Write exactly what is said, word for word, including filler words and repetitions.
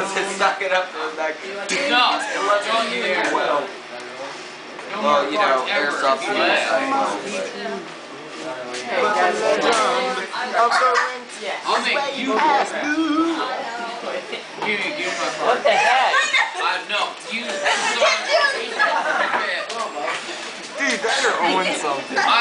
Just suck it up to the neck. No, don't you there. Well, well, you know, airsoft. Hey guys, I'll make you. Give me, give me my phone. what the heck? I know. You. Dude, that are owing something.